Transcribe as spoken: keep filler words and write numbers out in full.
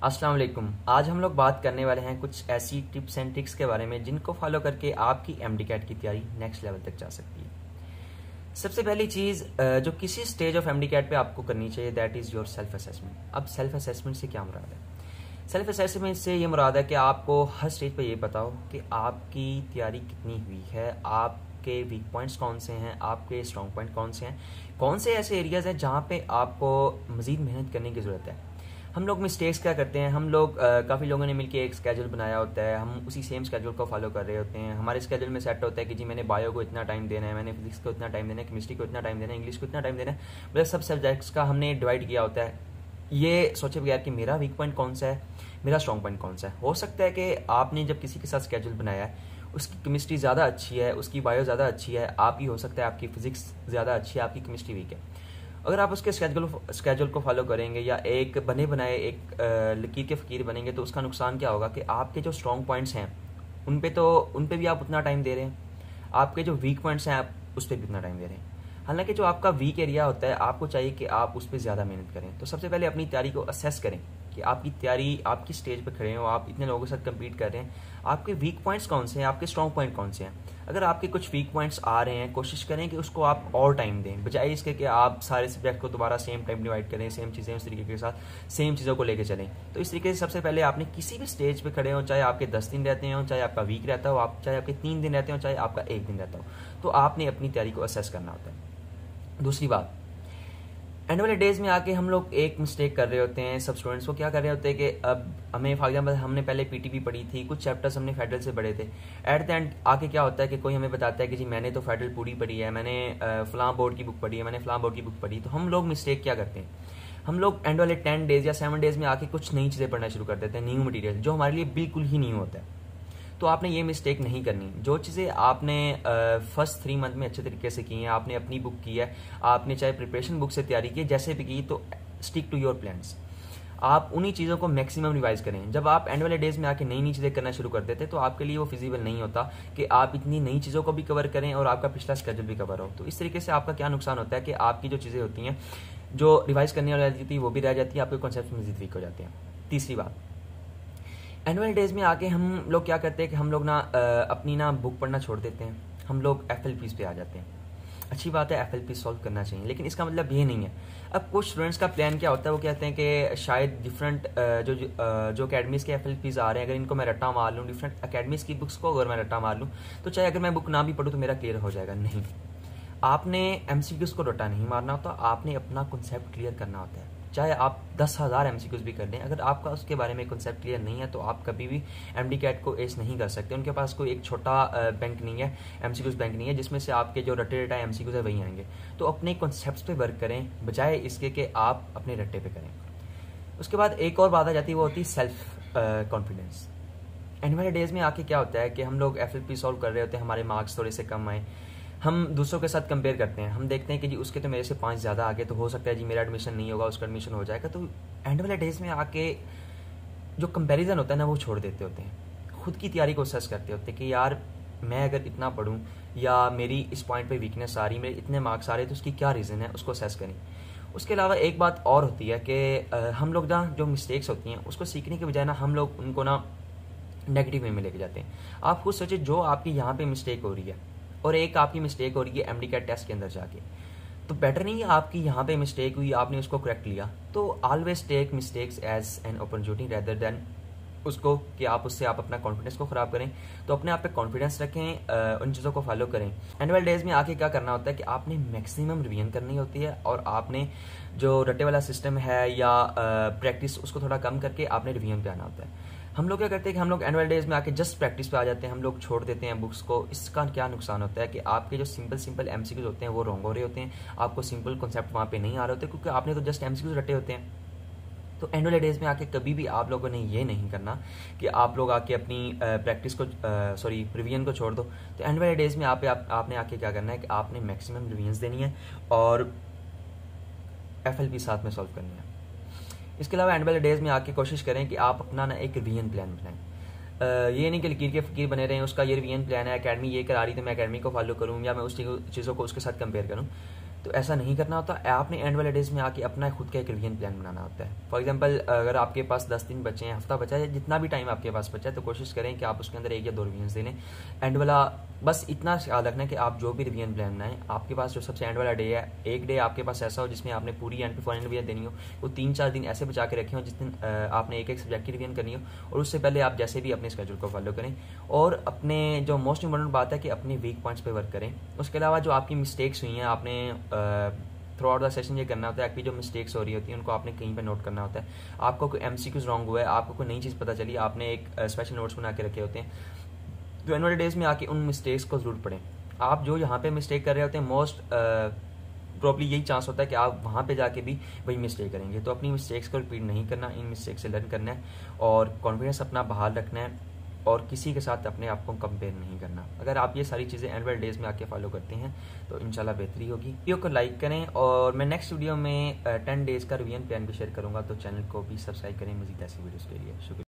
अस्सलाम वालेकुम। आज हम लोग बात करने वाले हैं कुछ ऐसी टिप्स एंड ट्रिक्स के बारे में जिनको फॉलो करके आपकी एमडी कैट की तैयारी नेक्स्ट लेवल तक जा सकती है। सबसे पहली चीज़ जो किसी स्टेज ऑफ एमडी कैट पे आपको करनी चाहिए that is your self assessment. अब सेल्फ असेसमेंट से क्या मुराद है? सेल्फ असेसमेंट से ये मुराद है कि आपको हर स्टेज पे ये बताओ कि आपकी तैयारी कितनी हुई है, आपके वीक पॉइंट्स कौन से हैं, आपके स्ट्रॉन्ग पॉइंट कौन से हैं, कौन से ऐसे एरियाज़ हैं जहाँ पे आपको मज़ीद मेहनत करने की ज़रूरत है। हम लोग मिस्टेक्स क्या करते हैं, हम लोग काफ़ी लोगों ने मिलकर एक स्केड्यूल बनाया होता है, हम उसी सेम स्केड्यूल को फॉलो कर रहे होते हैं। हमारे स्केड्यूल में सेट होता है कि जी मैंने बायो को इतना टाइम देना है, मैंने फिजिक्स को इतना टाइम देना है, केमिस्ट्री को इतना टाइम देना है, इंग्लिश को इतना टाइम देना है, मतलब सब सब्जेक्ट्स का हमने डिवाइड किया होता है ये सोचे बगैर कि मेरा वीक पॉइंट कौन सा है, मेरा स्ट्रॉन्ग पॉइंट कौन सा है। हो सकता है कि आपने जब किसी के साथ स्केड्यूल बनाया है उसकी केमिस्ट्री ज़्यादा अच्छी है, उसकी बायो ज़्यादा अच्छी है, आपकी हो सकता है आपकी फिजिक्स ज़्यादा अच्छी है, आपकी केमिस्ट्री वीक है। अगर आप उसके स्केड्यूल स्केड्यूल को फॉलो करेंगे या एक बने बनाए एक लकीर के फ़कीर बनेंगे तो उसका नुकसान क्या होगा कि आपके जो स्ट्रॉन्ग पॉइंट्स हैं उन पे तो उन पे भी आप उतना टाइम दे रहे हैं, आपके जो वीक पॉइंट्स हैं आप उस पर भी उतना टाइम दे रहे हैं। हालांकि जो आपका वीक एरिया होता है आपको चाहिए कि आप उस पर ज़्यादा मेहनत करें। तो सबसे पहले अपनी तैयारी को असेस करें कि आपकी तैयारी आपकी स्टेज पर खड़े हो, आप इतने लोगों के साथ कम्पीट कर रहे हैं, आपके वीक पॉइंट्स कौन से हैं, आपके स्ट्रॉन्ग पॉइंट कौन से हैं। अगर आपके कुछ वीक पॉइंट्स आ रहे हैं कोशिश करें कि उसको आप और टाइम दें, बजाय इसके कि आप सारे सब्जेक्ट को दोबारा सेम टाइम डिवाइड करें, सेम चीज़ें उस तरीके के साथ सेम चीज़ों को लेकर चलें। तो इस तरीके से सबसे पहले आपने किसी भी स्टेज पे खड़े हो, चाहे आपके दस दिन रहते हो, चाहे आपका वीक रहता हो, आप चाहे आपके तीन दिन रहते हो, चाहे आपका एक दिन रहता हो, तो आपने अपनी तैयारी को असेस करना होता है। दूसरी बात, एंड वाले डेज में आके हम लोग एक मिस्टेक कर रहे होते हैं, सब स्टूडेंट्स को क्या कर रहे होते हैं कि अब हमें फॉर एग्जाम्पल हमने पहले पीटीपी पढ़ी थी, कुछ चैप्टर्स हमने फेडरल से पढ़े थे, एट द एंड आके क्या होता है कि कोई हमें बताता है कि जी मैंने तो फेडरल पूरी पढ़ी है, मैंने फलां बोर्ड की बुक पढ़ी है, मैंने फलां बोर्ड की बुक पढ़ी। तो हम लोग मिस्टेक क्या करते हैं, हम लोग एंड वाले टेन डेज या सेवन डेज में आके कुछ नई चीज़ें पढ़ना शुरू कर देते हैं, न्यू मटीरियल जो हमारे लिए बिल्कुल ही न्यू होता है। तो आपने ये मिस्टेक नहीं करनी। जो चीज़ें आपने फर्स्ट थ्री मंथ में अच्छे तरीके से की हैं, आपने अपनी बुक की है, आपने चाहे प्रिपरेशन बुक से तैयारी की है, जैसे भी की, तो स्टिक टू योर प्लान्स। आप उन्हीं चीज़ों को मैक्सिमम रिवाइज करें। जब आप एंड वाले डेज में आके नई नई चीज़ें करना शुरू कर देते तो आपके लिए वो फिजिबल नहीं होता कि आप इतनी नई चीज़ों को भी कवर करें और आपका पिछला स्केड्यूल भी कवर हो। तो इस तरीके से आपका क्या नुकसान होता है कि आपकी जो चीज़ें होती हैं जो रिवाइज करने वाली थी वो भी रह जाती है, आपके कॉन्सेप्ट मजीद वीक हो जाते हैं। तीसरी बात, एनुअल डेज में आके हम लोग क्या करते हैं कि हम लोग ना अपनी ना बुक पढ़ना छोड़ देते हैं, हम लोग एफ एल पीज़ पे आ जाते हैं। अच्छी बात है, एफ एल पी सॉल्व करना चाहिए, लेकिन इसका मतलब ये नहीं है। अब कुछ स्टूडेंट्स का प्लान क्या होता है, वो कहते हैं कि शायद डिफरेंट जो जो अकेडमीज़ के एफ एल पीज़ आ रहे हैं अगर इनको मैं रट्टा मार लूँ, डिफरेंट अकेडमीज़ की बुक्स को अगर मैं रट्टा मार लूँ तो चाहे अगर मैं बुक ना भी पढ़ूँ तो मेरा क्लियर हो जाएगा। नहीं, आपने एम सी क्यूज़ को रट्टा नहीं मारना होता, आपने अपना कॉन्सेप्ट क्लियर करना होता है। चाहे आप दस हज़ार एम सी क्यूज़ भी कर लें, अगर आपका उसके बारे में कॉन्सेप्ट क्लियर नहीं है तो आप कभी भी एम डी कैट को एस नहीं कर सकते। उनके पास कोई एक छोटा बैंक नहीं है, एम सी क्यूज़ बैंक नहीं है जिसमें से आपके जो रट्टे रटा एम सी क्यूज़ है वही आएंगे। तो अपने कॉन्सेप्ट पे वर्क करें बजाय इसके कि आप अपने रट्टे पे करें। उसके बाद एक और बात आ जाती है, वो होती है सेल्फ कॉन्फिडेंस। एंड वाले डेज में आके क्या होता है कि हम लोग एफ एल पी सॉल्व कर रहे होते हैं, हमारे मार्क्स थोड़े से कम आए, हम दूसरों के साथ कंपेयर करते हैं, हम देखते हैं कि जी उसके तो मेरे से पाँच ज़्यादा आगे, तो हो सकता है जी मेरा एडमिशन नहीं होगा, उसका एडमिशन हो जाएगा। तो एंड वाले डेज में आके जो कंपैरिजन होता है ना वो छोड़ देते होते हैं, खुद की तैयारी को असेस करते होते हैं कि यार मैं अगर इतना पढ़ूँ या मेरी इस पॉइंट पे वीकनेस आ रही, मेरे इतने मार्क्स आ रहे, तो उसकी क्या रीज़न है, उसको असेस करें। उसके अलावा एक बात और होती है कि हम लोग ना जो मिस्टेक्स होती हैं उसको सीखने के बजाय ना हम लोग उनको ना नेगेटिव वे में लेके जाते हैं। आप खुद सोचिए, जो आपकी यहाँ पे मिस्टेक हो रही है और एक आपकी मिस्टेक हो रही है एम डी कैट टेस्ट के अंदर जाके, तो बेटर नहीं है आपकी यहाँ पे मिस्टेक हुई, आपने उसको करेक्ट लिया। तो always take mistakes as an opportunity rather than उसको कि आप उससे आप अपना कॉन्फिडेंस को ख़राब करें। तो अपने आप पे कॉन्फिडेंस रखें, आ, उन चीज़ों को फॉलो करें। एनुअल डेज में आके क्या करना होता है कि आपने मैक्सिमम रिवीजन करनी होती है और आपने जो रट्टे वाला सिस्टम है या प्रैक्टिस उसको थोड़ा कम करके आपने रिवीजन पे आना होता है। हम लोग क्या करते हैं कि हम लोग एनुअल डेज में आके जस्ट प्रैक्टिस पे आ जाते हैं, हम लोग छोड़ देते हैं बुक्स को। इसका क्या नुकसान होता है कि आपके जो सिंपल सिंपल एमसीक्यूज होते हैं वो रॉन्ग हो रहे होते हैं, आपको सिंपल कॉन्सेप्ट वहाँ पे नहीं आ रहे होते क्योंकि आपने तो जस्ट एमसीक्यूज रटे होते हैं। तो एनुअल डेज में आके कभी भी आप लोगों ने ये नहीं करना कि आप लोग आके अपनी प्रैक्टिस को सॉरी रिवीजन को छोड़ दो। तो एनुअल डेज में आप, आप आपने आके क्या करना है कि आपने मैक्सिमम रिवीजन देनी है और एफ एल पी साथ में सॉल्व करनी है। इसके अलावा एंड वाले डेज में आके कोशिश करें कि आप अपना ना एक रिवीजन प्लान बनाएं। ये नहीं कि लकीर के फकीर बने रहें, उसका ये रिवीजन प्लान है, अकेडमी ये करा रही तो मैं अकेडमी को फॉलो करूँ या मैं उस चीज़ों को उसके साथ कंपेयर करूँ। तो ऐसा नहीं करना होता। आपने एंड वाले डेज में आके अपना खुद का एक रिवीजन प्लान बनाना होता है। फॉर एग्जांपल अगर आपके पास दस दिन बचे हैं, हफ्ता बचा है, जितना भी टाइम आपके पास बचा है, तो कोशिश करें कि आप उसके अंदर एक या दो रिवीजन दे लें। एंड वाला बस इतना याद रखना है कि आप जो भी रिवीजन प्लान बनाएं, आपके पास जो सबसे एंड वाला डे है, एक डे आपके पास ऐसा हो जिसमें आपने पूरी एंड फाइनल रिवीजन देनी हो। वो तीन चार दिन ऐसे बचा के रखे हो जिस दिन आपने एक एक सब्जेक्ट की रिवीजन करनी हो, और उससे पहले आप जैसे भी अपने स्केड्यूल को फॉलो करें। और अपने जो मोस्ट इंपॉर्टेंट बात है कि अपने वीक पॉइंट्स पे वर्क करें। उसके अलावा जो आपकी मिस्टेक्स हुई हैं, आपने थ्रू आउट द सेशन ये करना होता है। आपकी जो मिस्टेक्स हो रही होती हैं उनको आपने कहीं पे नोट करना होता है। आपको कोई एमसीक्यूज रॉन्ग हुआ है, आपको कोई नई चीज़ पता चली, आपने एक स्पेशल नोट्स बना के रखे होते हैं, तो एनुअल डेज में आके उन मिस्टेक्स को जरूर पढ़ें। आप जो यहाँ पे मिस्टेक कर रहे होते हैं, मोस्ट प्रॉब्ली यही चांस होता है कि आप वहाँ पे जाके भी वही मिस्टेक करेंगे। तो अपनी मिस्टेक्स को रिपीट नहीं करना, इन मिस्टेक से लर्न करना है और कॉन्फिडेंस अपना बहाल रखना है, और किसी के साथ अपने आप को कंपेयर नहीं करना। अगर आप ये सारी चीज़ें एनुअल डेज में आके फॉलो करते हैं तो इंशाल्लाह बेहतरी होगी। वीडियो को लाइक करें, और मैं नेक्स्ट वीडियो में टेन डेज़ का रिवीजन प्लान भी शेयर करूँगा, तो चैनल को भी सब्सक्राइब करें मज़ीद ऐसी वीडियोज़ के लिए। शुक्रिया।